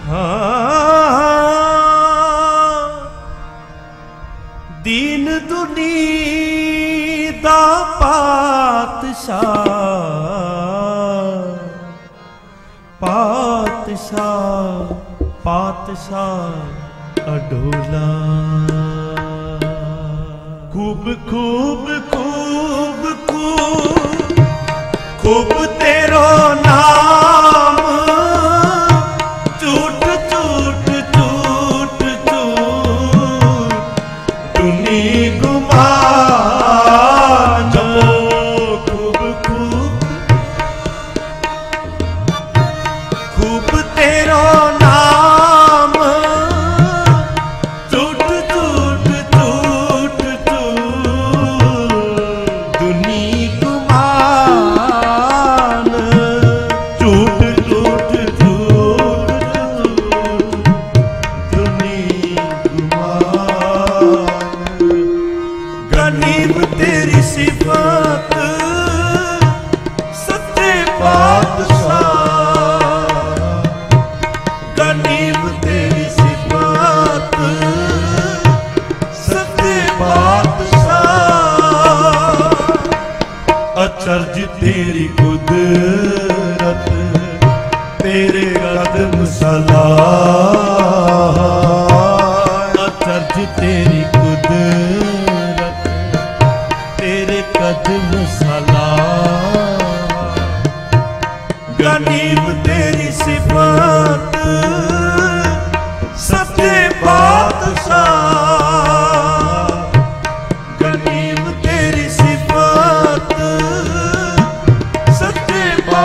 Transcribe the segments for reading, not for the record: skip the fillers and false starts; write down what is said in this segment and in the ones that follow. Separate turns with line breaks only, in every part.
दीन दुनी दा पातशाह, पातशाह पातशाह अडोला। खूब खूब खूब खूब खूब तेरो नाम, झूठ झूठ झूठ झूठ दुनी गुमान। खूब खूब खूब तेरो नाम, झूठ झूठ झूठ झूठ दुनी गुमान। झूठ झूठ झूठ दुनी गुमान। गनीम तेरी सिफत सच्चे बादशाह, गनीम तेरी सिफत सच्चे बादशाह। अचरज तेरी कुदरत, तेरे कदम सलाह। अचरज तेरी कुदरत, तेरे कदम सलाह। गनीम तेरी सिफत सच्चे बादशाह, गनीम तेरी सिफत सच्चे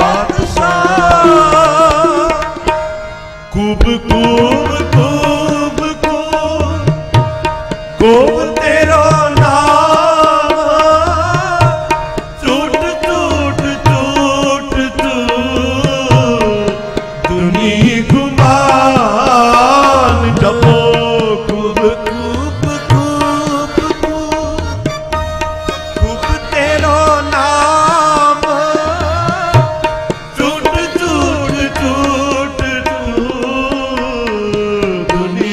बादशाह। खूब खूब खूब खूब खूब तेरो नाम, झूठ झूठ झूठ झूठ दुनी गुमान। जपो खूब खूब खूब खूब खूब तेरो नाम, झूठ झूठ झूठ झूठ दुनी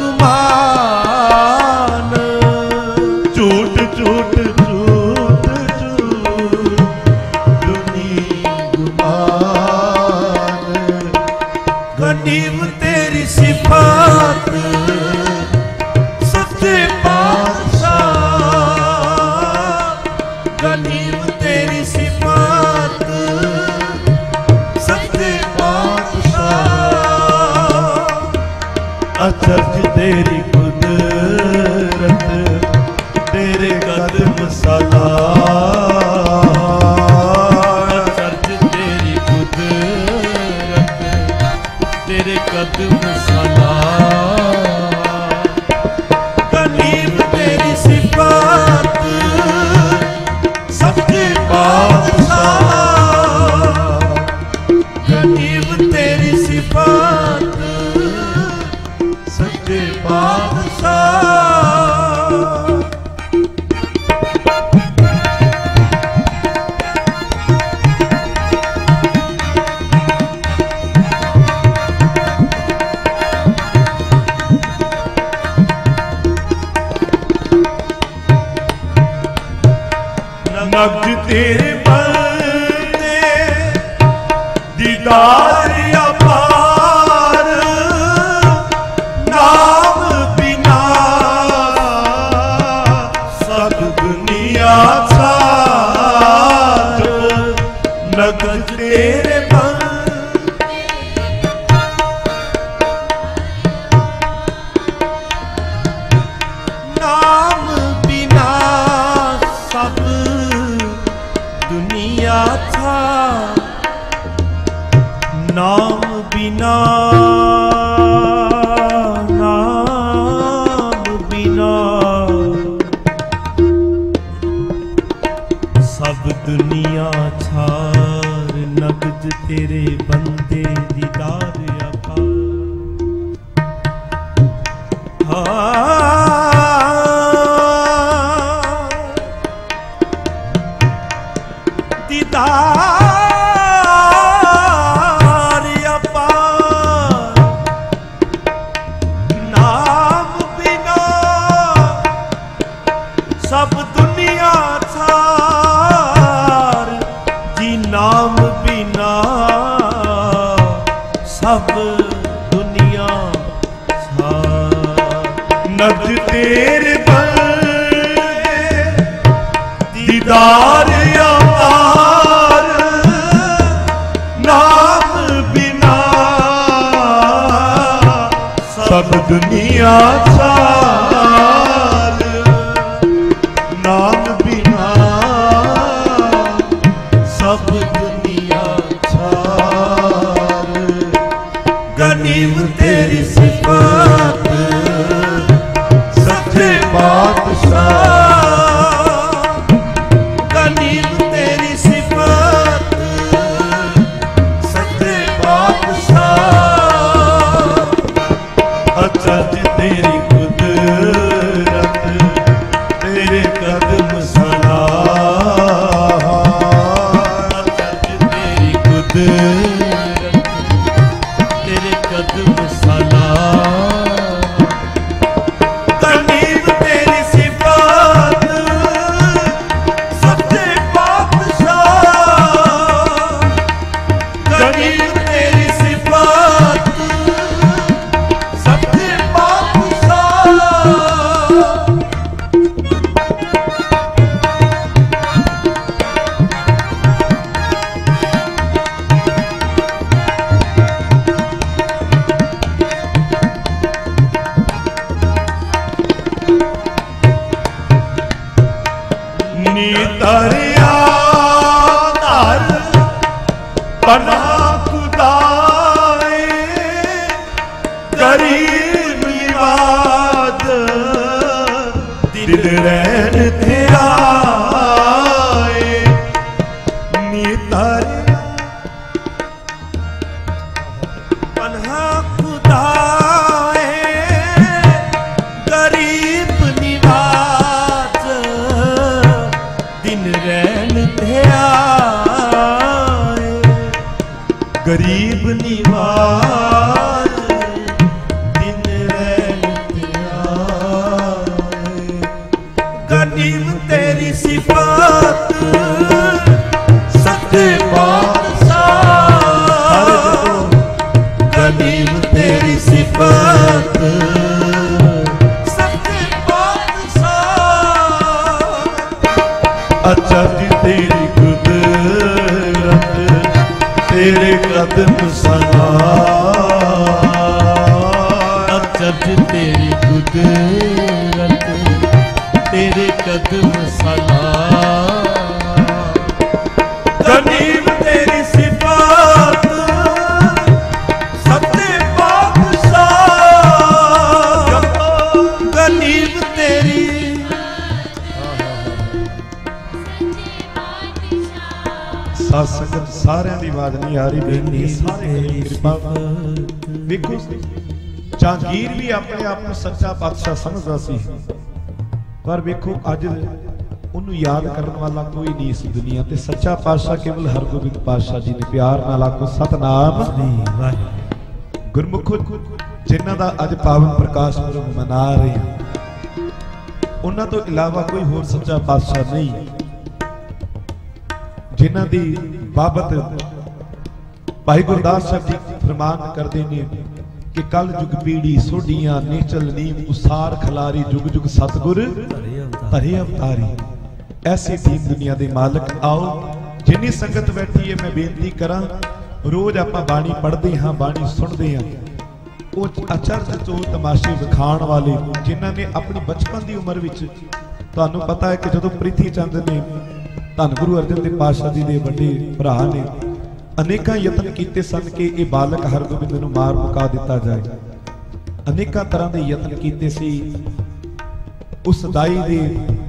गुमान। झूठ झूठ झूठ झूठ दुनी गुमान। गनीम तेरी सिफत सच्चे बादशाह, गनीम तेरी सिफत सच्चे बादशाह। अचरज तेरी कुदरत, तेरे कदम सलाह। अचरज तेरी कुदरत, तेरे कदम सलाह। गनीम तेरी सिफत सच्चे बादशाह, गनीम तेरी सिफत सच्चे बादशाह। नब्ज तेरे बंदे दीदार अपार, नाम बिना सब दुनिया साथ। नब्ज तेरे नाम बिना सब दुनिया था। नाम बिना नाम बिना सब दुनिया छार। नब्ज तेरे बंदे दीदार अपार। दीदार अपार सब दुनिया नब्ज तेरे दीदार अपार नाम बिना सब दुनिया सार नाम बिना सब दुनिया सार गनीम तेरी सिफात सच्चे बादशाह गरीब निवाज दिन रैन त्याए गनीम तेरी सिफात सच्चे बादशाह गनीम तेरी सिफात सच्चे बादशाह अच्छा जी तेरी कुदरत तेरे कदम सलाम अचरज तेरी कुदरत तेरे कदम सलाम गनीम तेरी सिफात सच्चे बादशाह गनीम तेरी
संगत सारिਆਂ ਦੀ आवाज नहीं आ रही बेनती सारे कृपा देखो जहांगीर भी अपने आप को सच्चा पातशाह समझदा सी पर देखो अज उन्होंने याद करने वाला कोई नहीं इस दुनिया ते सच्चा पातशाह केवल हरगोबिंद पातशाह जी ने प्यार नाल आखो सतनाम गुरमुख जिन्हां दा अज पावन प्रकाश पुरब मना रहे हैं उन्हां तो इलावा कोई होर सच्चा पातशाह नहीं जिन्हां दी बाबत भाई गुरदास साहब जी फरमान करते हैं कि कल जुग पीढ़ी सोडियां नेचल नीम उसार खलारी जुग जुग सतगुर धरे अवतारी ऐसी दीन दुनिया दे मालक आओ जिन्नी संगत बैठी है मैं बेनती करा रोज आपां बाणी पढ़ते हाँ बाणी सुनते हाँ वो अचरज चो तमाशे विखाण वाले जिन्हां ने अपनी बचपन की उम्र विच तुहानूं पता है कि जदों प्रीति चंद ने धन गुरु अर्जन देव पातशाह जी के वड्डे भरा ने अनेक यतन किए सन कि यह बालक हरगोबिंद नूं मार मुका दिता जाए अनेक तरह के यतन किए सी उस दाई दे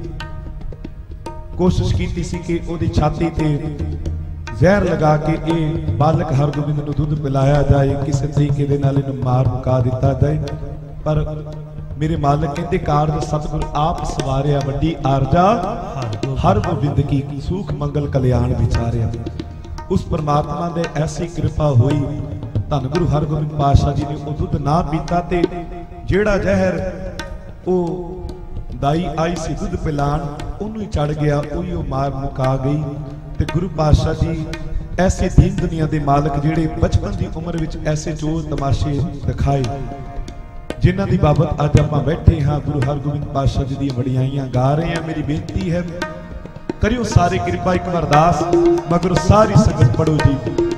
कोशिश की सी कि उहदी छाती ते जहर लगा के ये बालक हरगोबिंद नूं दुध पिलाया जाए किसी तरीके दे नाल इहनूं मार मुका दिता जाए पर मेरे मालिक कहते कारज सतगुर आप सवारिया वड्डी आरजा हरगोबिंद की सुख मंगल कल्याण विचारिया उस परमात्मा दे ऐसी कृपा हुई धन गुरु हरगोबिंद पातशाह जी ने वो दुध ना पीता ते जेड़ा जहर वो दाई आई सी दुध पिलाण उन्होंने चढ़ गया उही मार मुका गई ते गुरु पातशाह जी ऐसे दीन दुनिया के मालक जिहड़े बचपन की उम्र में ऐसे चोर तमाशे दिखाए, जिन्हां दी बाबत अज आपां बैठे हाँ गुरु हरगोबिंद पातशाह जी दी वडियाइयां गा रहे हैं। मेरी बेनती है करियो सारे कृपा एक बार अरदास, मगर सारी संगत पढ़ो जी।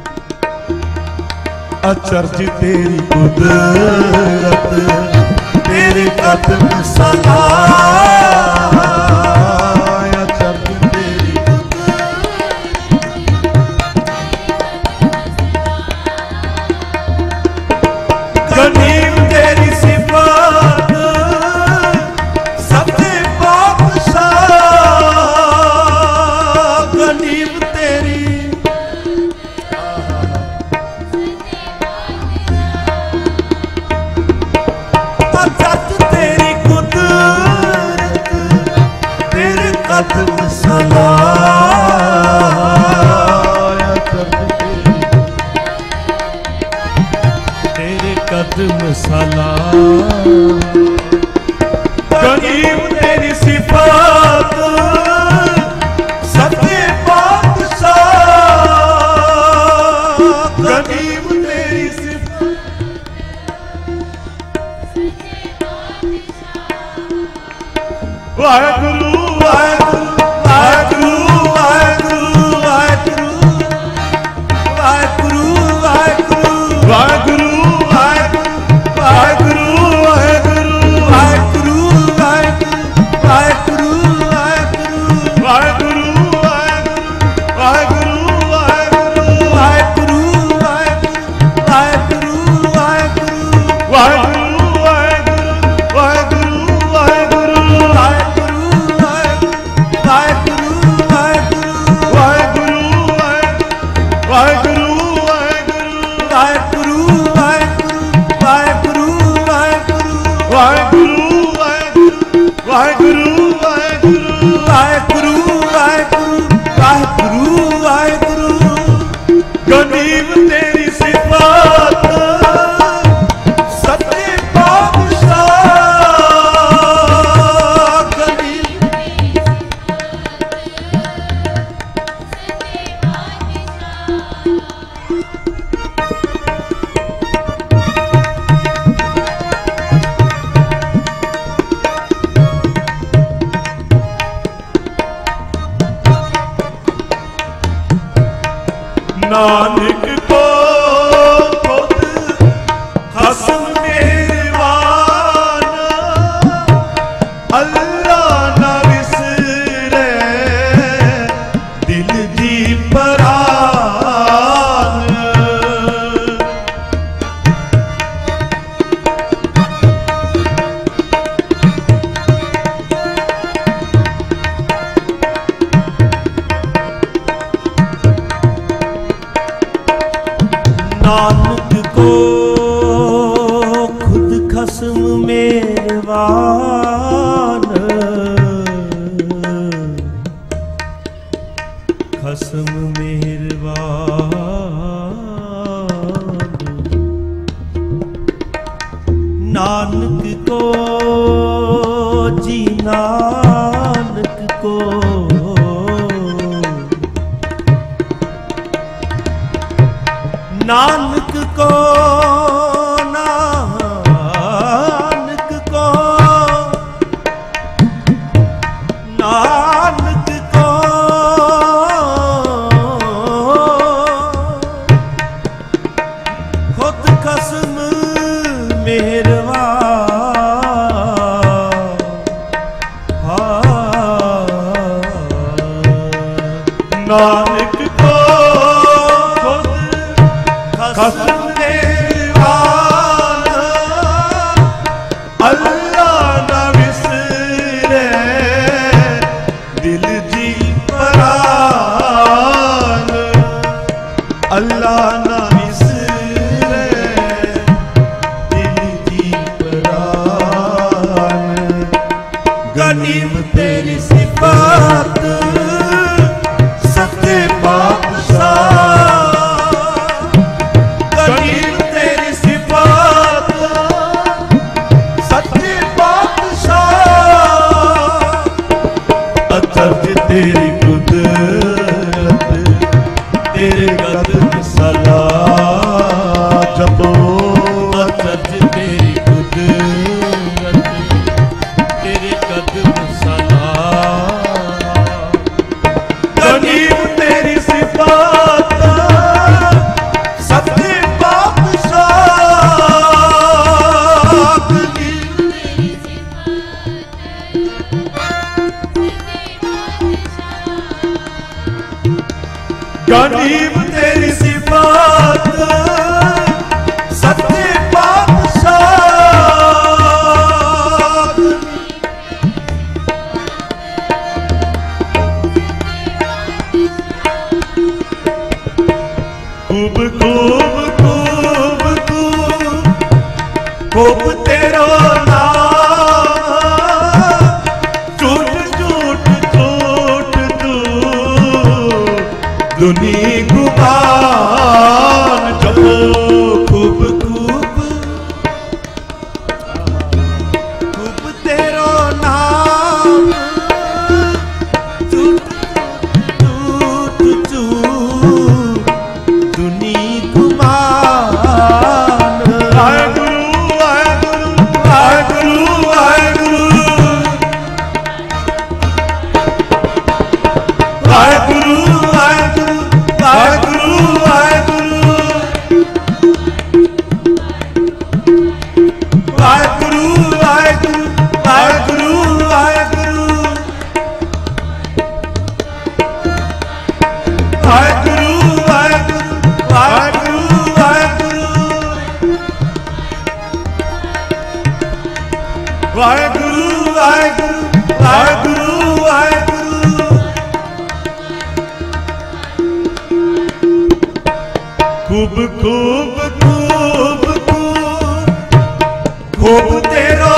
अचरज तेरी कुदरत तेरे कदम सलाम, अचरज तेरी गनीम तेरी सिफात सबसे बादशाह, गनीम तेरी तेरी कुदरत तेरे कदम सलाम, तेरे कदम सलाम, गनीम तेरी सिफात सबसे बादशाह, गनीम तेरी सिफात वाहेगुरु वाहेगुरु वाहेगुरु वाहेगुरु वाहेगुरु वाहेगुरु वाहेगुरु वाहेगुरु वाहेगुरु वाहेगुरु वाहेगुरु वाहेगुरु वाहेगुरु वाहेगुरु वाहेगुरु वाहेगुरु वाहेगुरु गनीम तेरी सिफात सच्चे बादशाह, गनीम नानक को खुद खसम मेहरबान, अल्लाह न विसरे दिल जी परान, नानक को खुद खसम मेहरबान, खसम मेहरबान, नानक को जी नानक को नानक को नानक को नानक को खुद खसम मेहरबान, नानक को खसम मेहरबान, अल्लाह न विसरे दिल जी परान, अल्लाह न विसरे दिल जी परान। गरीब तेरी सिफात सच्चे पातशाह खूब खूब खूब खूब खूब तेरो नाम झूठ झूठ झूठ तू दुनी गुमान जपो खूब खूब खूब तेरो नाम झूठ झूठ झूठ दुनी गुमान वाहेगुरु वाहेगुरु वाहेगुरु वाहेगुरु वाहेगुरु वाहेगुरु वाहेगुरु वाहेगुरु वाहेगुरु वाहेगुरु वाहेगुरु वाहेगुरु वाहेगुरु वाहेगुरु वाहेगुरु वाहेगुरु खूब खूब खूब खूब खूब तेरो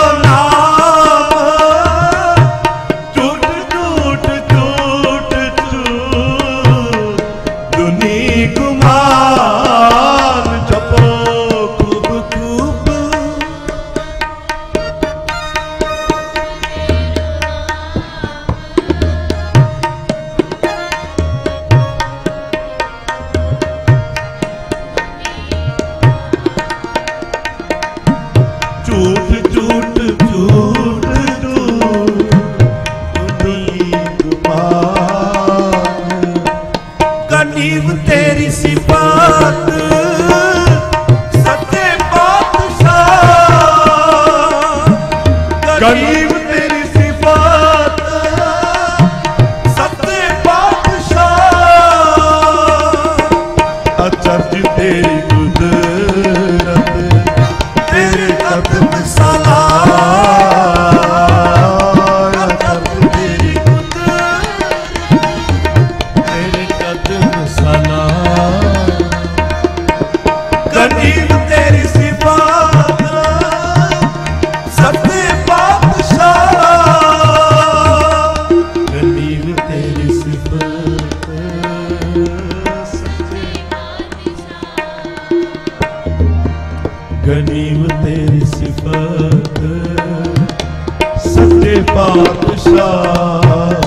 नाम झूठ झूठ झूठ झूठ दुनी गुमान जपो खूब खूब झूठ झूठ झूठ झूठ दुनी गुमान गनीम तेरी सिफात सच्चे पातशाह गनीम तेरी सिफात सच्चे पातशाह अचरज तेरी कुदरत तेरे कदम सलाम अचरज तेरी कुदरत तेरे कदम सलाम गनीम तेरी सिफात सच्चे पातशाह गनीम तेरी सिफात सच्चे गनीम तेरी सिफात सच्चे पातशाह